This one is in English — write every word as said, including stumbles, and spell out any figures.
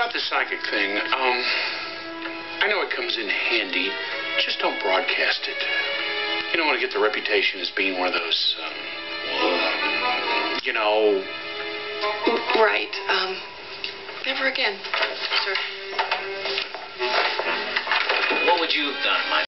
about the psychic thing, um, I know it comes in handy. Just don't broadcast it. You don't want to get the reputation as being one of those, um, you know... Right. Um, never again, sir. What would you have done, my